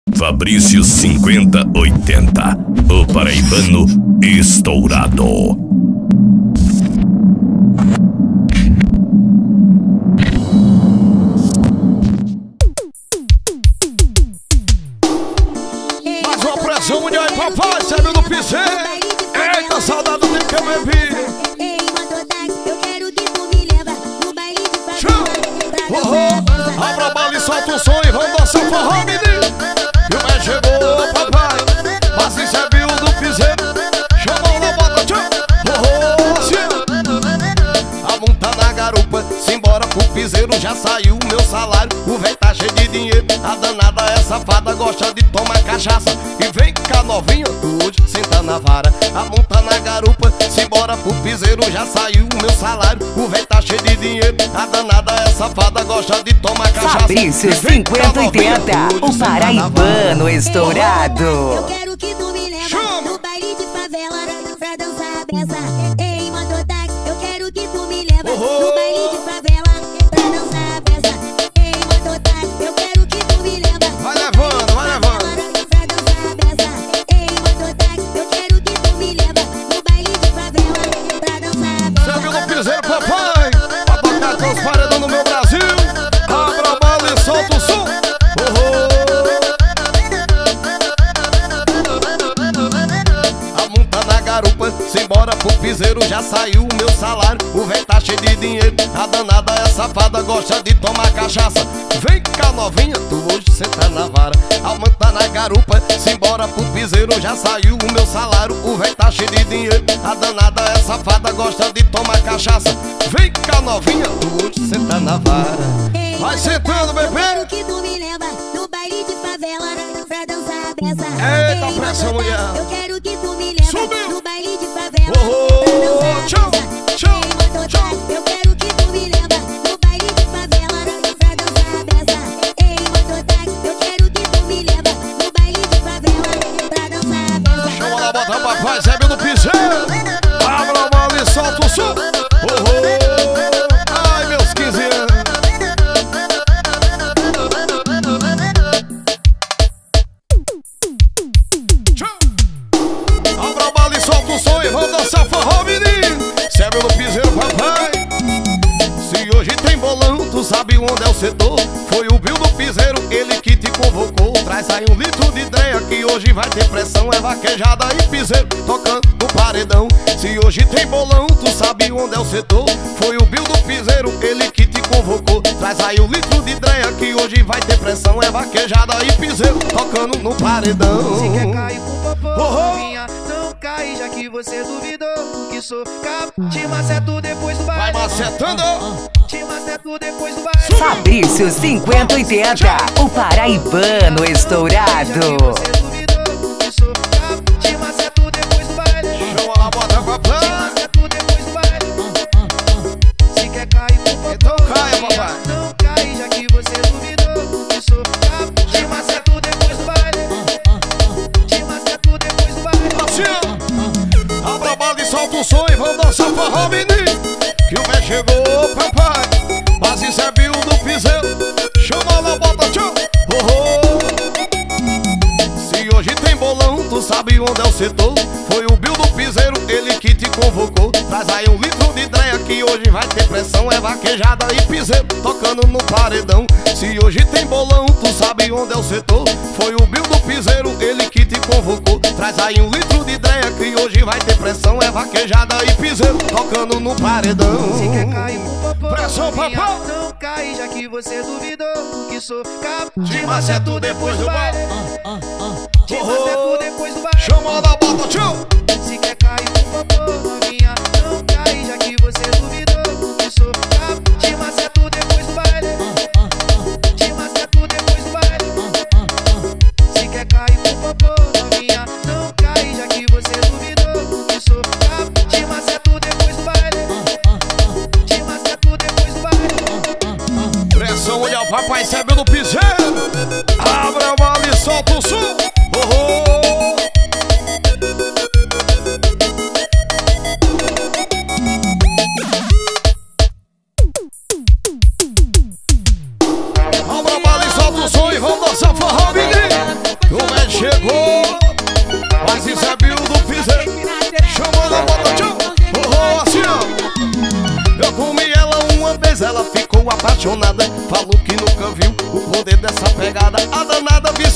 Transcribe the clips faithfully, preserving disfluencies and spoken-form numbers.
Fabrício cinquenta oitenta, o paraibano estourado. Mais uma pressão mundial aí, papai, sabe do piseiro. Eita, saudade do tempo que eu bebi. Abra a bala e solta o som e vamos dançar forró, menino. E o Mé chegou, papai, mas isso é viu do piseiro. Chamou na bota, tchau. Oh, assim. A monta na garupa, simbora pro piseiro. Já saiu o meu salário, o véi tá cheio de dinheiro. A danada é safada, gosta de tomar cachaça. E vem cá novinha, tu hoje senta na vara. A monta na garupa, simbora pro piseiro. Já saiu o meu salário, o véi tá cheio de dinheiro. A danada é safada, gosta de tomar cachaça. Fabrício cinquenta oitenta, o paraibano estourado. Eu quero que tu me leva no baile de favela pra dançar a peça. Ei, mototáxi, eu quero que tu me leva no baile de favela pra dançar a peça. Ei, mototáxi, eu quero que tu me leva. Vai levando, vai levando. Pra dançar a peça. Ei, mototáxi, eu quero que tu me leva no baile de favela pra dançar a peça. Você viu no piseiro, papai? Pra tocar com os paredão no meu Brasil. Abra a bala e solta o som. A monta na garupa, simbora pro piseiro. Já saiu o meu salário, o véi tá cheio de dinheiro. A danada é safada, gosta de tomar cachaça. Vem cá novinha, tu hoje senta na vara. A monta na garupa, simbora pro piseiro. Já saiu o meu salário, o véi tá cheio de dinheiro. A danada é safada, gosta de tomar cachaça. Vem cá novinha, tu hoje senta na vara. Vai sentando, bebê. Eu quero que tu me leva no baile de favela pra dançar a peça. Eita, Ei, pressão, mulher. Eu quero que tu me leva Subiu. no baile de favela Oh, pra dançar a tchau, peça. tchau, Ei, mototáxi, eu quero que tu me leva no baile de favela pra dançar a peça. Ei, mototáxi, eu quero que tu me leva no baile de favela pra dançar a peça. Chama lá, bota papai, Zé no piseiro. Abra a bala e solta o som. Oh, oh. Ai, meus quinze anos. Abra a bala e solta o som e vamos dançar forró, menino. Zé no piseiro, papai. Se hoje tem bolão, tu sabe onde é o setor. Foi o Bill do piseiro, ele que te convocou. Traz aí um litro de dreia que hoje vai ter pressão. É vaquejada e piseiro, tocando no paredão. Se hoje tem bolão, tu sabe onde é o setor. Foi o Bill do piseiro, ele que te convocou. Traz aí um litro de dreia que hoje vai ter pressão. É vaquejada e piseiro, tocando no paredão. Se quer cair com popô, Oh, oh. novinha, não cai, já que você duvidou que sou cap. Te maceto depois do baile. Vai macetando. Te maceto depois do baile. Fabrício cinquenta oitenta, o paraibano estourado. Você duvidou que sou cap. Te maceto depois do baile. Chama lá, bota Te papai. maceto depois do baile. Se quer cair com popô, Então caia, novinha, papai. não cai, já que você duvidou que sou cap. Te maceto depois do baile. Te maceto depois do baile. Assim, abra a bala e solta o som e vamos dançar forró, menino. Que o Mé chegou, papai, mas isso é Bill do piseiro. Chama lá, bota tchau. Oh, oh. Se hoje tem bolão, tu sabe onde é o setor. Foi o Bill do piseiro, ele que te convocou. Traz aí um litro de dreia que hoje vai ter pressão. É vaquejada e piseiro, tocando no paredão. Se hoje tem bolão, tu sabe onde é o setor. Foi o Bill do piseiro, ele que te convocou. Traz aí um litro de dreia que hoje vai ter pressão. É vaquejada e piseiro, tocando no paredão. Se quer cair com popô, Pressão, novinha, papai. não cai, já que você duvidou que sou cap. Te Te maceto maceto depois depois do do baile. Te Oh, maceto oh. depois do baile. Chama lá, bota tchau. Se quer cair com popô, novinha, não cai, já que você duvidou que sou cap. Te maceto depois do baile. Te maceto depois do baile. Se quer cair com popô, novinha, não cai, já que você duvidou que sou cap. Te maceto depois do baile. Te maceto depois do baile. Pressão, olha o papai, sabe no piseiro. Abra a bala e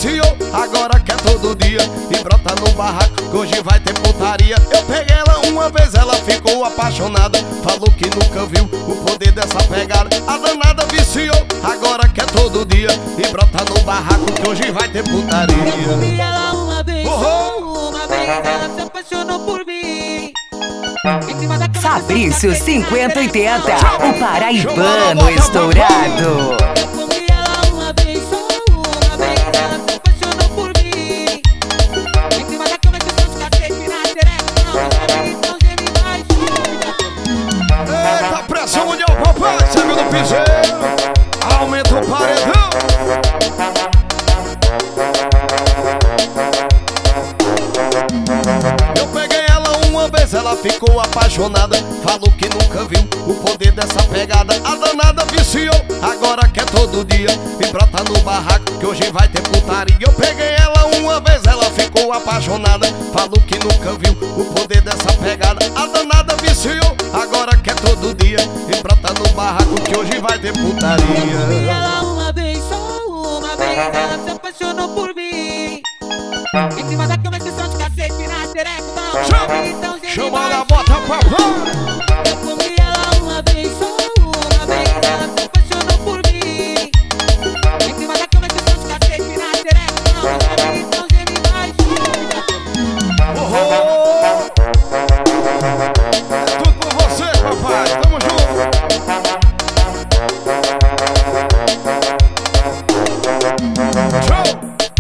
viciou, agora quer todo dia e brota no barraco, que hoje vai ter putaria. Eu peguei ela uma vez, ela ficou apaixonada, falou que nunca viu o poder dessa pegada. A danada viciou, agora quer todo dia e brota no barraco, que hoje vai ter putaria. Eu comi ela uma vez, Uhum. uma vez, ela se apaixonou por mim. Fabrício cinquenta e oitenta, o paraibano estourado. Eu comi ela uma vez, só uma vez, ela se apaixonou por mim. Em cima da cama, questão de cacete na xereca, não, então geme mais. Eita, pressão mundial, papai, segue no piseiro, aumenta o paredão. Eu peguei ela uma vez, ela ficou apaixonada, falou que nunca viu o poder dessa pegada. A danada viciou, agora quer todo dia e brota no barraco, que hoje vai ter putaria. Eu peguei ela uma vez, ela ficou apaixonada, falou que nunca viu o poder dessa pegada. A danada viciou, agora quer todo dia e brota no barraco, que hoje vai ter Eu comi putaria. ela uma vez, só uma vez, ela se apaixonou por mim. Em cima da cama, questão de cacete na xereca, não, Chama, então geme chama mais. na bota, papai. Eu comi ela uma vez, só uma vez, ela se apaixonou por mim. Em cima da cama, questão de cacete na xereca, não, então geme mais. Oh, oh. É tudo por você, papai. Tamo junto. Show!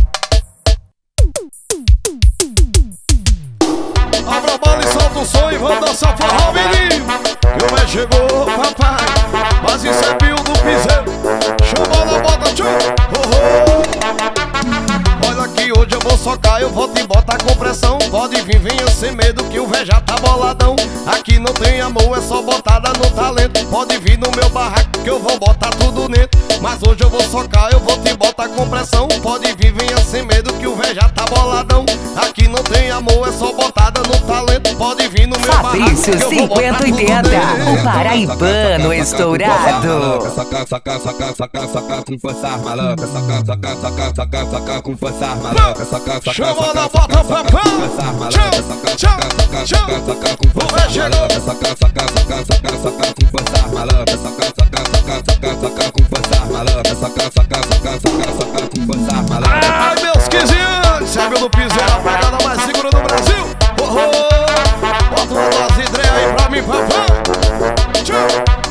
Abra a bola e solta o som e vamos dançar forró, menino. Que o mês chegou, papai, mas isso é pio do piseiro. Chama na bota, tchau. Oh, oh. Olha que hoje eu vou socar, eu vou te botar com pressão. Pode vir, venha sem medo que o véi já tá boladão. Aqui não tem amor, é só botada no talento. Pode vir no meu barraco que eu vou botar tudo dentro. Mas hoje eu vou socar, eu vou te botar com pressão. Pode vir, venha sem medo que o véi já tá boladão. Aqui não tem amor, é só botada no talento. Pode vir no meu barraco Fabrício que eu vou botar cinquenta e tudo oitenta, dentro. o paraibano estourado. Saca, saca, saca, saca, saca com força maluca. Saca, saca, saca, saca, saca com força maluca. Saca, saca, Chama na saca, bota, saca, saca papai. com força maluca. Saca, Tchau, saca, saca, tchau. saca, saca com O véi força chegou. maluca. Saca, saca, saca, saca, saca com força maluca. Saca, saca, saca, saca, saca com força maluca. Saca, saca, saca, saca, saca com força maluca. Ai, meus quinze anos, segue no piseiro, a pegada mais segura do Brasil. Oh, oh. Bota uma dose de Dre aí pra mim, papai. Tchau.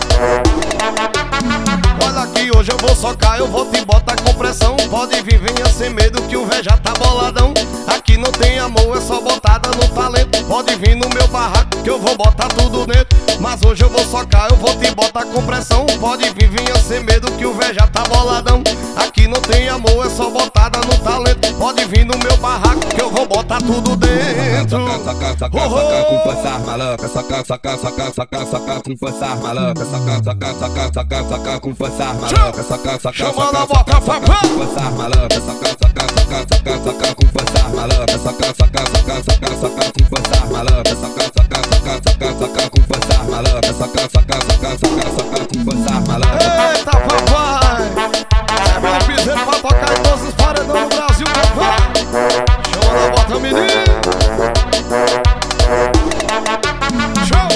Olha que hoje eu vou socar, eu vou te botar com pressão. Pode vir, venha sem medo que o véi já tá boladão. Aqui não tem amor, é só botada no talento. Pode vir no meu barraco que eu vou botar tudo dentro. Mas hoje eu vou socar, eu vou te botar com pressão. Pode vir, venha sem medo que o véi já tá boladão. Aqui não tem amor, é só botada no talento. Pode vir no meu barraco que eu vou botar tudo dentro. Saca, saca, saca, Oh, saca com oh. força maluca. Saca, saca, saca, saca, saca com força maluca. Saca, saca, saca, saca, saca com força maluca. Saca, saca, Chama na saca, bota, saca, saca papai. com força maluca. Saca, saca, saca, saca, saca com força maluca. Saca, saca, saca, saca, saca com força maluca. Saca, saca, saca, saca, saca com força maluca. Saca, saca, saca, saca, saca com força maluca. Eita, papai! É meu piseiro pra tocar em todos os paredões do Brasil, papai! Chama na bota, menino! Show!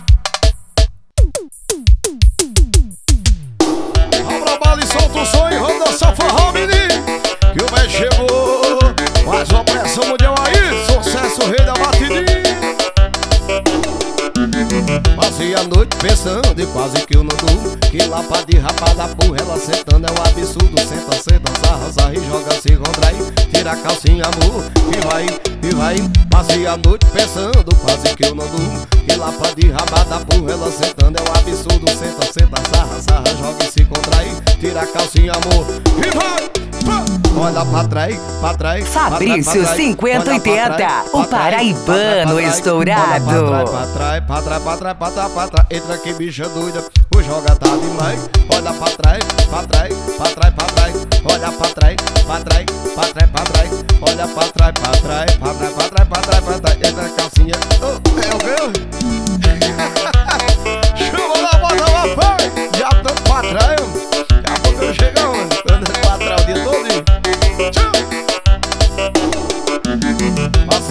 Abra a bala e solta o som e vamos dançar forró, menino! Que o véi chegou! Mais uma pressão mundial aí! Sucesso, rei da batidinha! Passei a noite pensando e quase que eu não durmo. Que lapa de rapada porra, ela sentando é um absurdo. Senta, senta, sarra, sarra e joga se contrai. Tira a calcinha, amor, e vai, e vai. Passei a noite pensando, quase que eu não durmo. Que lapa de rabada porra, ela sentando é um absurdo. Senta, senta, sarra, sarra, joga e se contrai. Tira a calcinha, amor, e vai. Olha pra trás, pra trás. Fabrício cinquenta e oitenta, o paraibano estourado. Pra trás, pra trás, pra trás, pra trás, pra trás. Entra aqui, bicha doida, o joga tá demais. Olha pra trás, pra trás, pra trás, pra trás. Olha pra trás, pra trás, pra trás, pra trás. Olha pra trás, pra trás, pra trás, pra trás, pra trás, pra trás. Entra a calcinha, oh, é o meu. Chama na bota, papai. Já tô pra trás, daqui a pouco eu chego aonde? Ando pra trás o dia todo. Tchau.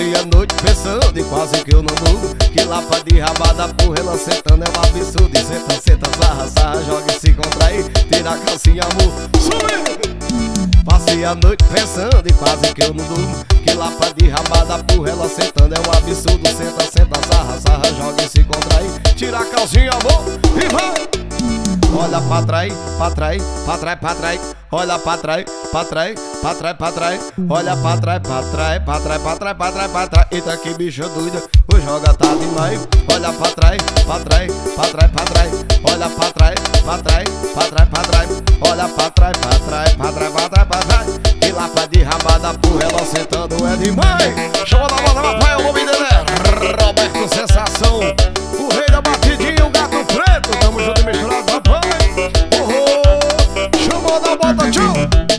Passei a noite pensando e quase que eu não durmo, que lapa de rabada por ela sentando é um absurdo. E senta, senta, sarra, sarra, joga e se contrair, tira a calcinha, amor, sube. Passei a noite pensando e quase que eu não durmo, que lapa de rabada por ela sentando é um absurdo. Senta, senta, sarra, sarra, joga e se contrair, tira a calcinha, amor, e vai. Olha pra trás, pra trás, pra trás, pra trás. Olha pra trás, pra trás, pra trás, pra trás. Olha pra trás, pra trás, pra trás, pra trás, pra trás, pra trás. Eita que bicha doida, o joga tá demais. Olha pra trás, pra trás, pra trás, pra trás. Olha pra trás, pra trás, pra trás, pra trás. Olha pra trás, pra trás, pra trás, pra trás, pra trás. E lapa de rabada por ela sentando é demais. Chama da bola, papai, o nome dele é Roberto Sensação, o rei da batidinha, o gato preto. Tamo junto e misturado, papai. Oh, chamou da bota, tchau.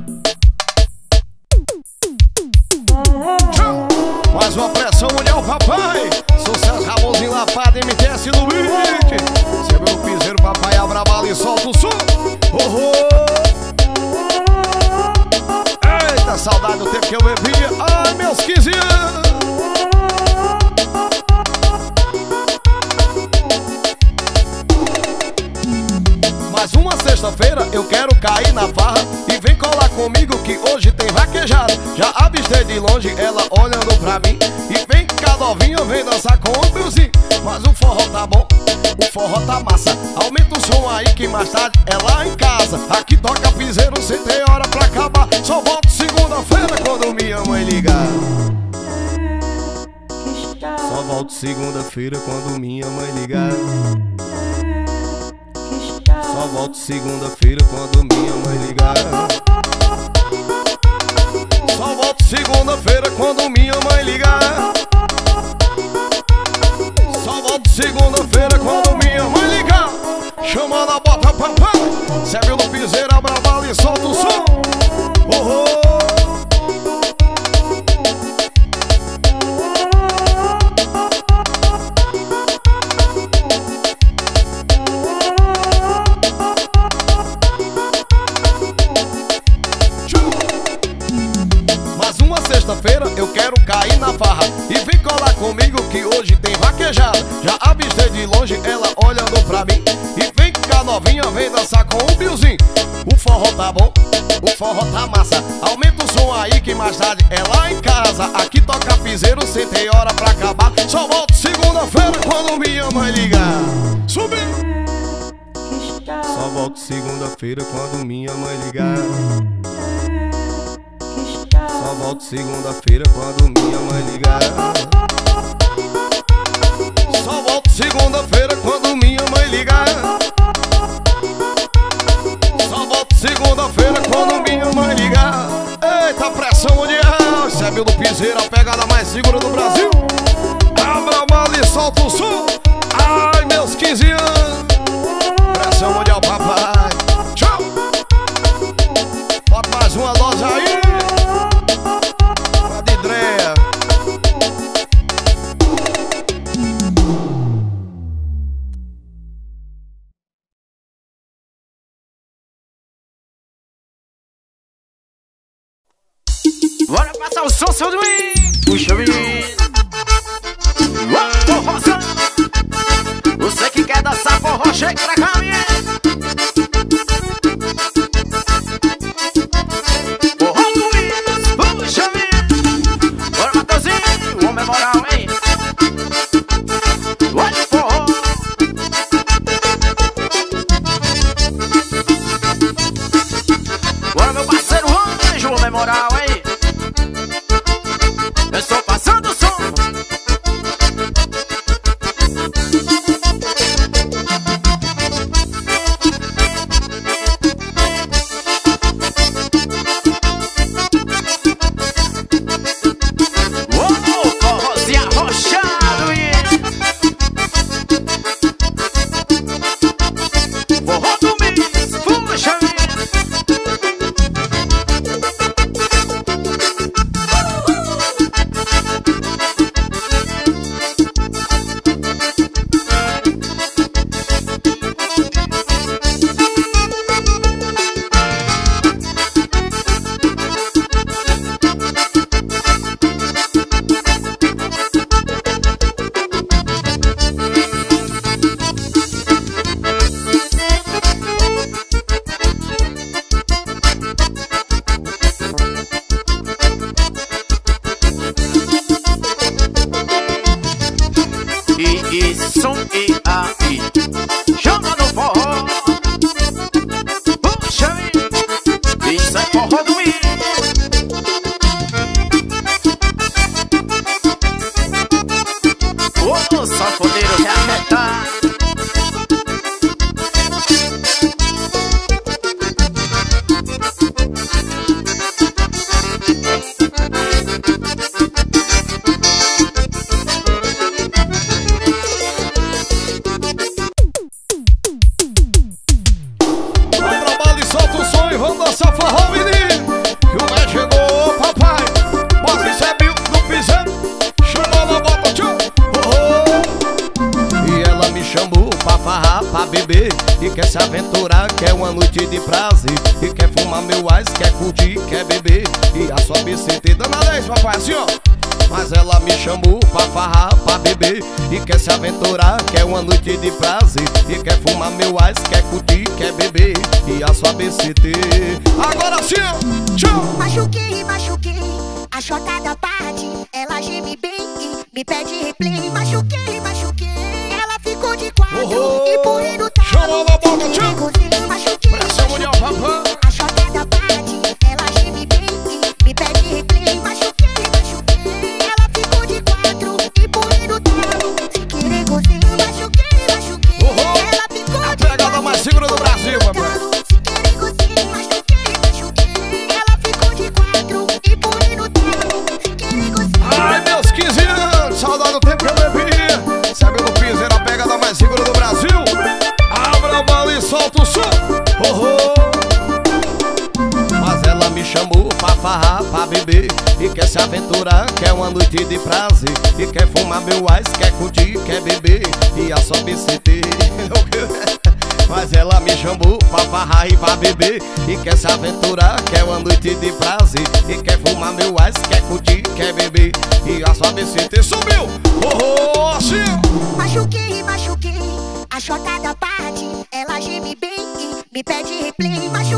Tchau. Mais uma pressão, mulher, papai. Sucesso, Ramonzinho Lapada, M T S no beat. Você viu o piseiro, papai, abra a bala e solta o som. Oh, oh. Eita, saudade do tempo que eu bebia. Ai, meus quinze anos. Mais uma sexta-feira eu quero cair na farra e vem colar comigo que hoje tem vaquejada. Já avistei de longe ela olhando pra mim e vem cá novinha, vem dançar com o fiozinho. Mas o forró tá bom, o forró tá massa. Aumenta o som aí que mais tarde é lá em casa. Aqui toca piseiro, cê tem hora pra acabar. Só volto segunda-feira quando minha mãe ligar. Só volto segunda-feira quando minha mãe ligar. Só volto segunda-feira quando minha mãe ligar. Só volto segunda-feira quando minha mãe ligar. Só volto segunda-feira quando minha mãe ligar. Chamando a bota, papai. Serve no piseiro, abra a bala e solta o som. Oh, oh. Sexta-feira eu quero cair na farra e vem colar comigo que hoje tem vaquejada. Já avistei de longe ela olhando pra mim e vem cá novinha, vem dançar com o biozinho. O forró tá bom, o forró tá massa. Aumenta o som aí que mais tarde é lá em casa. Aqui toca piseiro, cê tem hora pra acabar. Só volto segunda-feira quando minha mãe ligar. Subiu. Só volto segunda-feira quando minha mãe ligar. Só volto segunda-feira quando minha mãe ligar. Só volto segunda-feira quando minha mãe ligar. Só volto segunda-feira quando minha mãe ligar. Eita, pressão mundial. Serve do piseiro, a pegada mais segura do Brasil. Abra a mala e solta o som. Ai, meus quinze anos. Pressão mundial, papai. Tchau. Bota mais uma dose aí. Bora passar o som, seu domingo. Puxa, menino. Forrozão. Você que quer dançar forró, chega pra cá, menino. Forró domingo. Puxa, menino. Bora, Mateuzinho. Homem moral, hein? Olha o forró. Bora, meu parceiro Anjo, homem moral, hein? Eu estou passando o som. aventurar, quer uma noite de prazer. E quer fumar meu ice, quer curtir, quer beber. E a sua B C T, dona dez, papai, assim ó. Mas ela me chamou pra farrar, pra beber. E quer se aventurar, quer uma noite de prazer. E quer fumar meu ice, quer curtir, quer beber. E a sua B C T. Agora sim, tchau. Machuquei, machuquei, a chota da parte. Ela geme bem e me pede replay. Machuquei, machuquei, ela ficou de quatro. Oh, e por ir no talo, chama na boca, tchau. machuquei, Pressão mundial, papai. a chota da parte. Ela geme bem e me pede replay. Machuquei, machuquei, ela ficou de quatro. E por ir no talo, sem querer gozei. Machuquei, machuquei, Oh, ela ficou a de pegada quatro. mais segura do Brasil, papai. Sem querer gozei. Machuquei, machuquei, ela ficou de quatro. E por ir no talo, sem querer gozei. Ai, meus quinze anos, saudade do tempo que eu bebi. Sabe no piseiro, a pegada mais segura do Brasil. Abra a bala e solta o som. Oh, oh. Mas ela me chamou pra farrar, pra beber. E quer se aventurar, quer uma noite de prazer. E quer fumar meu ice, quer curtir, quer beber. E a sua B C T. Mas ela me chamou pra farrar e pra beber. E quer se aventurar, quer uma noite de prazer. E quer fumar meu ice, quer curtir, quer beber. E a sua B C T subiu. Oh, oh, assim. Machuquei, machuquei, a chota da parte. Ela geme bem e me pede replay. Machuquei,